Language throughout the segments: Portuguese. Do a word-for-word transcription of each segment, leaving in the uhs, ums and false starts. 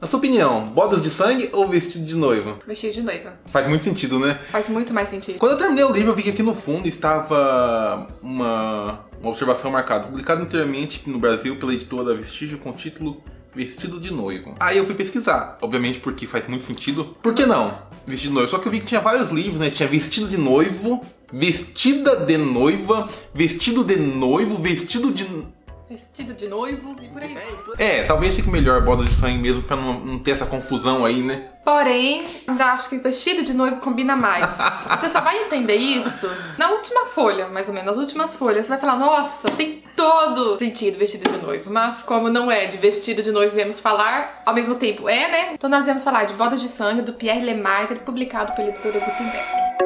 Na sua opinião, bodas de sangue ou vestido de noiva? Vestido de noiva. Faz muito sentido, né? Faz muito mais sentido. Quando eu terminei o livro, eu vi que aqui no fundo estava uma, uma observação marcada. Publicado inteiramente no Brasil pela editora Vestígio com o título Vestido de Noivo. Aí eu fui pesquisar, obviamente porque faz muito sentido. Por que não? Vestido de noivo. Só que eu vi que tinha vários livros, né? Tinha Vestido de Noivo, Vestida de Noiva, Vestido de Noivo, Vestido de... Vestido de noivo e por aí vai. É, talvez fique melhor boda de sangue mesmo pra não, não ter essa confusão aí, né? Porém, ainda acho que vestido de noivo combina mais. Você só vai entender isso na última folha, mais ou menos, nas últimas folhas. Você vai falar, nossa, tem todo sentido vestido de noivo. Mas como não é de vestido de noivo, viemos falar, ao mesmo tempo é, né? Então nós viemos falar de Bodas de Sangue, do Pierre Lemaitre, publicado pela editora Gutenberg.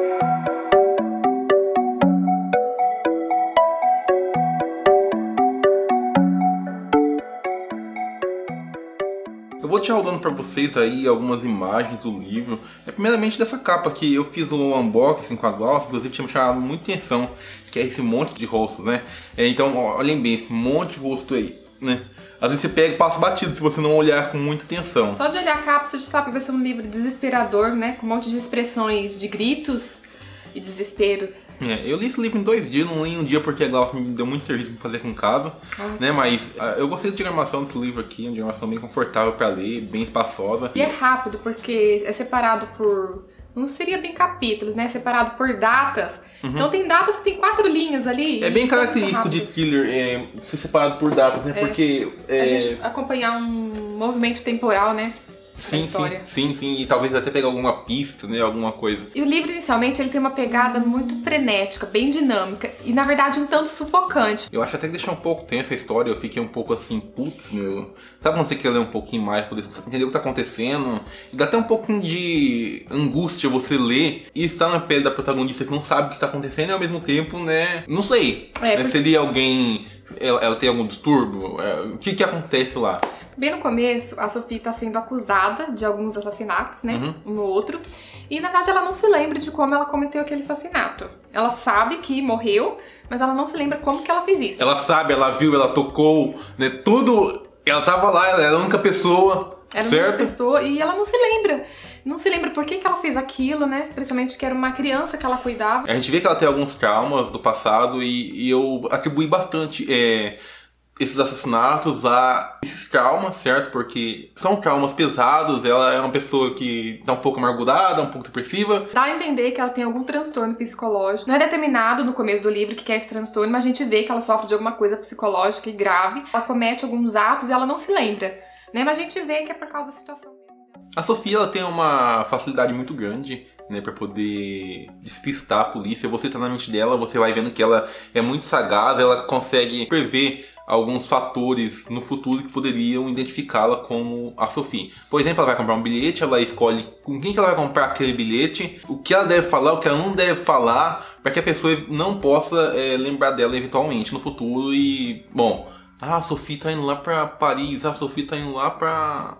Eu vou te rodando pra vocês aí algumas imagens do livro. É primeiramente dessa capa que eu fiz um unboxing com a Gloss, inclusive tinha me chamado muita atenção, que é esse monte de rostos, né? É, então, ó, olhem bem, esse monte de rosto aí, né? Às vezes você pega e passa batido se você não olhar com muita atenção. Só de olhar a capa você já sabe que vai ser um livro desesperador, né? Com um monte de expressões de gritos e desesperos. É, eu li esse livro em dois dias, não li em um dia porque a Glaucia me deu muito serviço pra fazer com casa, ah, né? Mas uh, eu gostei da diagramação desse livro aqui, uma diagramação bem confortável pra ler, bem espaçosa. E é rápido, porque é separado por... não seria bem capítulos, né? É separado por datas. Uhum. Então tem datas que tem quatro linhas ali. É bem característico de thriller é, ser separado por datas, né? É. Porque... É... a gente acompanhar um movimento temporal, né? Sim, sim, sim, sim, e talvez até pegar alguma pista, né, alguma coisa. E o livro, inicialmente, ele tem uma pegada muito frenética, bem dinâmica, e na verdade um tanto sufocante. Eu acho até que deixou um pouco tensa a história, eu fiquei um pouco assim, putz, meu... Sabe quando você quer ler um pouquinho mais, pra poder entender o que tá acontecendo? E dá até um pouquinho de angústia você ler e estar na pele da protagonista que não sabe o que tá acontecendo e ao mesmo tempo, né, não sei, é, né, porque... seria alguém... Ela, ela tem algum distúrbio? É, o que que acontece lá? Bem no começo, a Sophie está sendo acusada de alguns assassinatos, né? Uhum. Um no outro. E na verdade ela não se lembra de como ela cometeu aquele assassinato. Ela sabe que morreu, mas ela não se lembra como que ela fez isso. Ela sabe, ela viu, ela tocou, né? Tudo. Ela tava lá, ela era a única pessoa. Era a certo? única pessoa e ela não se lembra. Não se lembra por que que ela fez aquilo, né? Principalmente que era uma criança que ela cuidava. A gente vê que ela tem alguns traumas do passado e, e eu atribuí bastante é, esses assassinatos a esses traumas, certo? Porque são traumas pesados, ela é uma pessoa que tá um pouco amargurada, um pouco depressiva. Dá a entender que ela tem algum transtorno psicológico. Não é determinado no começo do livro que é esse transtorno, mas a gente vê que ela sofre de alguma coisa psicológica e grave. Ela comete alguns atos e ela não se lembra, né? Mas a gente vê que é por causa da situação mesmo. A Sophie, ela tem uma facilidade muito grande, né, pra poder despistar a polícia. Você tá na mente dela, você vai vendo que ela é muito sagaz, ela consegue prever alguns fatores no futuro que poderiam identificá-la como a Sophie. Por exemplo, ela vai comprar um bilhete, ela escolhe com quem que ela vai comprar aquele bilhete, o que ela deve falar, o que ela não deve falar, para que a pessoa não possa é, lembrar dela eventualmente no futuro e, bom, ah, a Sophie tá indo lá pra Paris, a Sophie tá indo lá pra...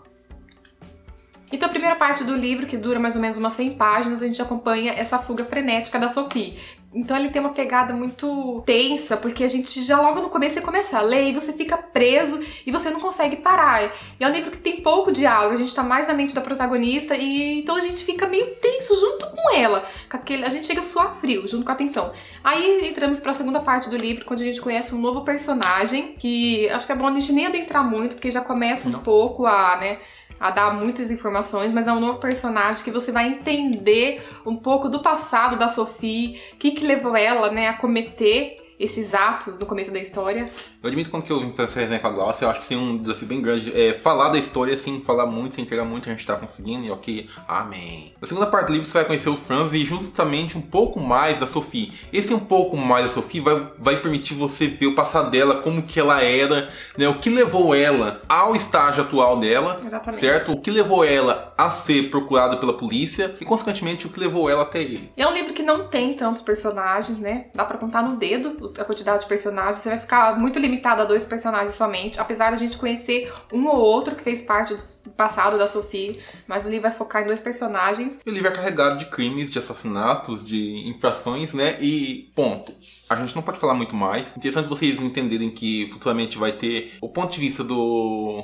Então a primeira parte do livro, que dura mais ou menos umas cem páginas, a gente acompanha essa fuga frenética da Sophie. Então ele tem uma pegada muito tensa, porque a gente já logo no começo você começa a ler e você fica preso e você não consegue parar. E é um livro que tem pouco diálogo, a gente tá mais na mente da protagonista e então a gente fica meio tenso junto com ela. Com aquele, a gente chega a suar frio junto com a atenção. Aí entramos pra segunda parte do livro, quando a gente conhece um novo personagem, que acho que é bom a gente nem adentrar muito, porque já começa um não. pouco a, né... a dar muitas informações, mas é um novo personagem que você vai entender um pouco do passado da Sophie, o que que levou ela, né, a cometer esses atos no começo da história. Eu admito quando eu comecei a com a Glaucia, eu acho que tem um desafio bem grande. É, falar da história, assim, falar muito, sem entregar muito, a gente tá conseguindo, e ok, amém. Na segunda parte do livro você vai conhecer o Franz e justamente um pouco mais da Sophie. Esse um pouco mais da Sophie vai, vai permitir você ver o passado dela, como que ela era, né, o que levou ela ao estágio atual dela, exatamente, certo? O que levou ela a ser procurada pela polícia e, consequentemente, o que levou ela até ele. É um livro que não tem tantos personagens, né? Dá pra contar no dedo a quantidade de personagens, você vai ficar muito limitado a dois personagens somente, apesar da gente conhecer um ou outro que fez parte do passado da Sophie, mas o livro vai focar em dois personagens. O livro é carregado de crimes, de assassinatos, de infrações, né, e ponto. A gente não pode falar muito mais. Interessante vocês entenderem que futuramente vai ter o ponto de vista do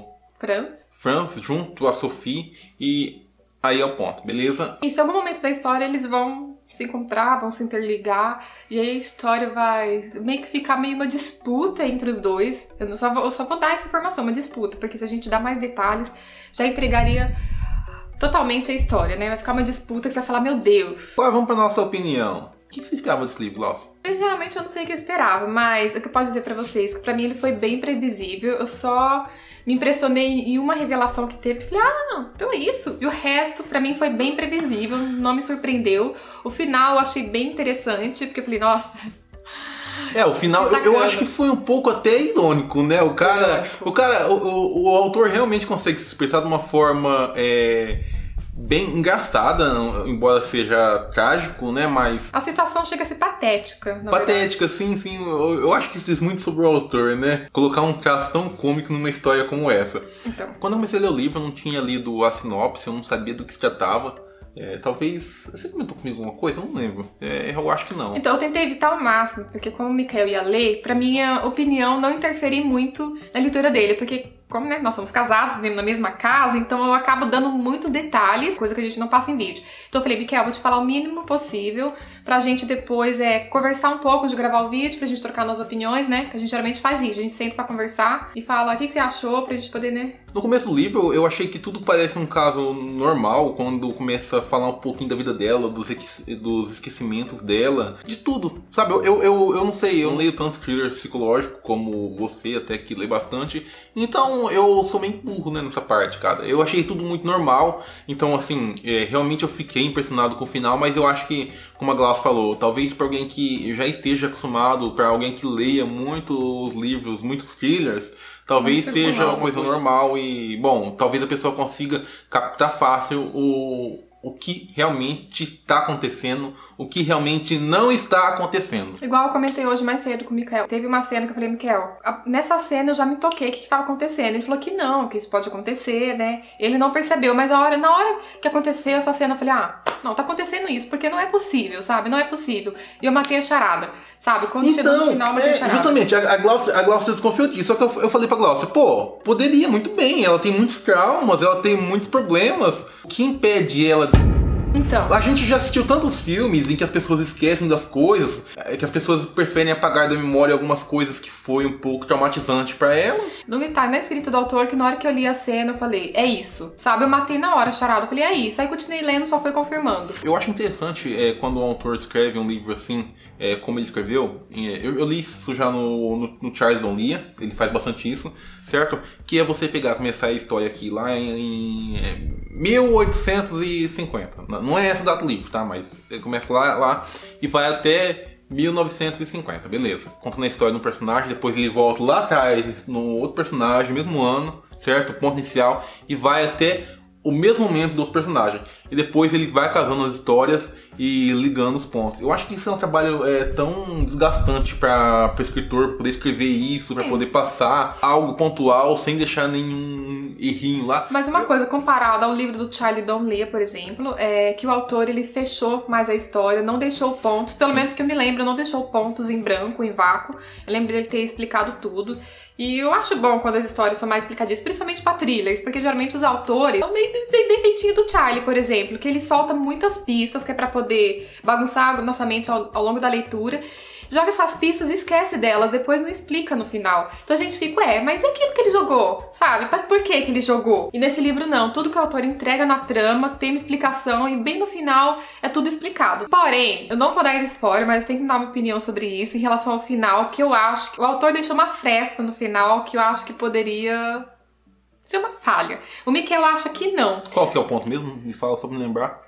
Franz. Franz junto a Sophie e aí é o ponto, beleza? E se em algum momento da história eles vão se encontrar, vão se interligar, e aí a história vai meio que ficar meio uma disputa entre os dois. Eu, não só, vou, eu só vou dar essa informação, uma disputa, porque se a gente dá mais detalhes, já entregaria totalmente a história, né? Vai ficar uma disputa que você vai falar, meu Deus. Agora vamos pra nossa opinião. O que você esperava desse livro, Glaucia? Geralmente eu não sei o que eu esperava, mas o que eu posso dizer pra vocês, que pra mim ele foi bem previsível, eu só me impressionei em uma revelação que teve, que falei, ah, não, então é isso. E o resto, pra mim, foi bem previsível, não me surpreendeu. O final eu achei bem interessante, porque eu falei, nossa... É, o final, eu, eu acho que foi um pouco até irônico, né? O cara, o, cara o, o, o autor realmente consegue se expressar de uma forma... É... bem engraçada, embora seja trágico, né, mas... A situação chega a ser patética, na Patética, verdade. sim, sim. Eu, eu acho que isso diz muito sobre o autor, né? Colocar um caso tão cômico numa história como essa. Então. Quando eu comecei a ler o livro, eu não tinha lido a sinopse, eu não sabia do que se tratava. É, talvez... Você comentou comigo alguma coisa? Eu não lembro. É, eu acho que não. Então, eu tentei evitar ao máximo, porque como o Mikael ia ler, pra minha opinião não interferir muito na leitura dele, porque... Como, né, nós somos casados, vivemos na mesma casa, então eu acabo dando muitos detalhes, coisa que a gente não passa em vídeo. Então eu falei, Mikael, vou te falar o mínimo possível pra gente depois é, conversar um pouco de gravar o vídeo, pra gente trocar nossas opiniões, né? Que a gente geralmente faz isso, a gente senta pra conversar e fala o que, que você achou pra gente poder, né? No começo do livro, eu achei que tudo parece um caso normal, quando começa a falar um pouquinho da vida dela, dos, dos esquecimentos dela, de tudo, sabe? Eu, eu, eu, eu não sei, eu não leio tanto thriller psicológico como você, até que lê bastante, então eu sou meio burro, né, nessa parte, cara. Eu achei tudo muito normal, então assim, é, realmente eu fiquei impressionado com o final, mas eu acho que, como a Glaucia falou, talvez para alguém que já esteja acostumado, para alguém que leia muitos livros, muitos thrillers, talvez seja uma coisa normal e, bom, talvez a pessoa consiga captar fácil o... o que realmente está acontecendo, o que realmente não está acontecendo. Igual eu comentei hoje mais cedo com o Mikael. Teve uma cena que eu falei, Mikael, a, nessa cena eu já me toquei o que estava acontecendo. Ele falou que não, que isso pode acontecer, né? Ele não percebeu, mas a hora, na hora que aconteceu essa cena, eu falei, ah, não, tá acontecendo isso, porque não é possível, sabe? Não é possível. E eu matei a charada, sabe? Quando então, chegou no final, eu matei é, a charada. Justamente, a, a, Glaucia, a Glaucia desconfiou disso, só que eu, eu falei pra Glaucia, pô, poderia muito bem, ela tem muitos traumas, ela tem muitos problemas. O que impede ela de... Então. A gente já assistiu tantos filmes em que as pessoas esquecem das coisas, que as pessoas preferem apagar da memória algumas coisas que foi um pouco traumatizante pra elas. No detalhe, na escrita do autor, que na hora que eu li a cena, eu falei, é isso. Sabe, eu matei na hora a charada, eu falei, é isso. Aí continuei lendo, só foi confirmando. Eu acho interessante é, quando o autor escreve um livro assim, é, como ele escreveu. É, eu, eu li isso já no, no, no Charles Donlia, ele faz bastante isso, certo? Que é você pegar, começar a história aqui lá em, em é, mil oitocentos e cinquenta. Não é essa data do livro, tá? Mas ele começa lá, lá e vai até mil novecentos e cinquenta, beleza. Contando a história de um personagem, depois ele volta lá atrás no outro personagem, mesmo ano, certo? Ponto inicial, e vai até o mesmo momento do outro personagem. E depois ele vai casando as histórias e ligando os pontos. Eu acho que isso é um trabalho é, tão desgastante para o escritor poder escrever isso, para poder passar algo pontual sem deixar nenhum errinho lá. Mas uma coisa, comparado ao livro do Charles Donlia, por exemplo, é que o autor ele fechou mais a história, não deixou pontos, pelo Sim. menos que eu me lembro, não deixou pontos em branco, em vácuo. Eu lembro dele ter explicado tudo. E eu acho bom quando as histórias são mais explicadinhas, principalmente para thrillers, porque geralmente os autores são meio defeitinho do Charlie, por exemplo, que ele solta muitas pistas, que é para poder bagunçar a nossa mente ao, ao longo da leitura. Joga essas pistas e esquece delas, depois não explica no final. Então a gente fica, ué, mas é aquilo que ele jogou, sabe? Por que que ele jogou? E nesse livro não, tudo que o autor entrega na trama tem uma explicação e bem no final é tudo explicado. Porém, eu não vou dar spoiler, mas eu tenho que dar uma opinião sobre isso em relação ao final, que eu acho que o autor deixou uma fresta no final que eu acho que poderia ser uma falha. O Mikael acha que não. Qual que é o ponto mesmo? Me fala só pra me lembrar.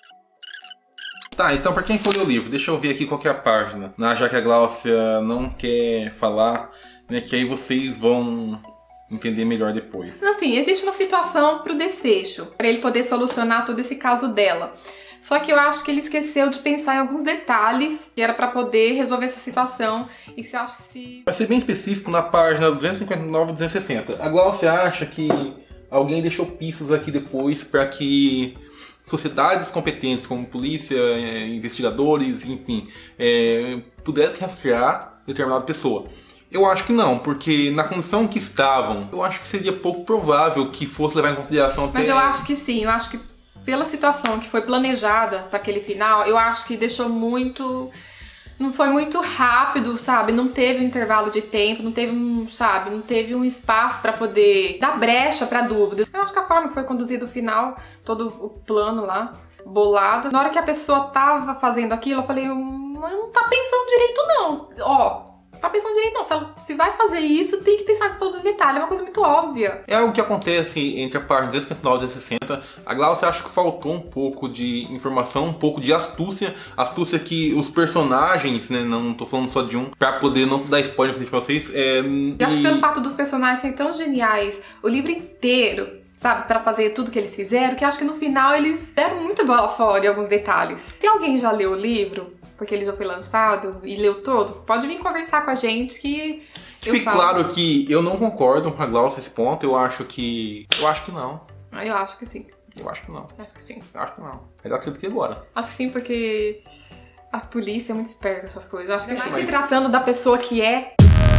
Tá, então pra quem for ler o livro, deixa eu ver aqui qual que é a página, né? Já que a Glaucia não quer falar, né, que aí vocês vão entender melhor depois. Assim, existe uma situação pro desfecho, pra ele poder solucionar todo esse caso dela. Só que eu acho que ele esqueceu de pensar em alguns detalhes que era pra poder resolver essa situação. E se eu acho que se... Pra ser bem específico, na página duzentos e cinquenta e nove e duzentos e sessenta, a Glaucia acha que alguém deixou pistas aqui depois pra que sociedades competentes como polícia, investigadores, enfim, é, pudessem rastrear determinada pessoa. Eu acho que não, porque na condição que estavam, eu acho que seria pouco provável que fosse levar em consideração até... Mas eu acho que sim, eu acho que pela situação que foi planejada para aquele final, eu acho que deixou muito... Não foi muito rápido, sabe? Não teve um intervalo de tempo, não teve um, sabe? Não teve um espaço para poder dar brecha para dúvida. Eu acho que a forma que foi conduzido o final, todo o plano lá, bolado. Na hora que a pessoa tava fazendo aquilo, eu falei, hum, não tá pensando direito não. Ó, tá pensando direito não. Se, ela, se vai fazer isso, tem que pensar em todos os detalhes. É uma coisa muito óbvia. É o que acontece entre a parte desse final dos anos sessenta. A Glaucia acho que faltou um pouco de informação, um pouco de astúcia. Astúcia que os personagens, né, não tô falando só de um, pra poder não dar spoiler pra vocês. É, Eu acho que pelo fato dos personagens serem tão geniais, o livro inteiro, sabe, pra fazer tudo que eles fizeram, que eu acho que no final eles deram muito bola fora em alguns detalhes. Se alguém já leu o livro, porque ele já foi lançado e leu todo, pode vir conversar com a gente que eu Fique falo. claro que eu não concordo com a Glaucia nesse ponto, eu acho que... Eu acho que não. Ah, eu acho que sim. Eu acho que não. Acho que sim. Eu acho que não. Mas eu acredito que agora. Acho que sim, porque a polícia é muito esperta nessas coisas. Eu acho que Mas- se tratando da pessoa que é...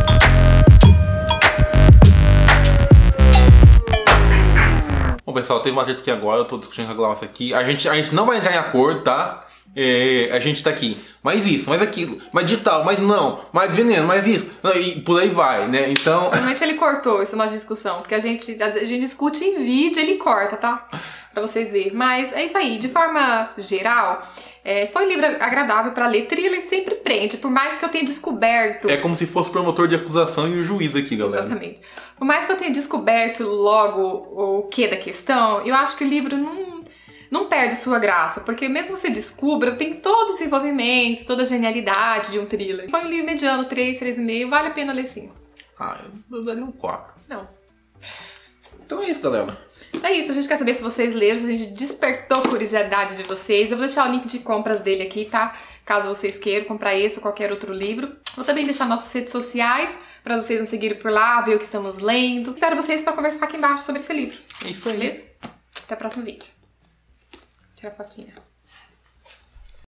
Bom, pessoal, teve uma treta aqui agora, eu tô discutindo com a Glaucia aqui. A gente, a gente não vai entrar em acordo, tá? É, a gente tá aqui. Mais isso, mais aquilo, mais digital, mais não, mais veneno, mais isso. Não, e por aí vai, né? Então... Normalmente ele cortou isso na discussão, porque a gente, a gente discute em vídeo, ele corta, tá? Pra vocês verem. Mas é isso aí, de forma geral, é, foi um livro agradável pra ler. Thriller sempre prende, por mais que eu tenha descoberto... É como se fosse o promotor de acusação e o juiz aqui, galera. Exatamente. Por mais que eu tenha descoberto logo o que da questão, eu acho que o livro não... não perde sua graça, porque mesmo você descubra, tem todo esse envolvimento, toda a genialidade de um thriller. Foi um livro mediano, três, três e meio, vale a pena ler sim. Ah, eu daria um quatro. Não. Então é isso, galera. É isso, a gente quer saber se vocês leram, se a gente despertou a curiosidade de vocês. Eu vou deixar o link de compras dele aqui, tá? Caso vocês queiram comprar esse ou qualquer outro livro. Vou também deixar nossas redes sociais, pra vocês nos seguirem por lá, ver o que estamos lendo. Espero vocês pra conversar aqui embaixo sobre esse livro. É isso aí. Beleza? Até o próximo vídeo. Tira a fotinha.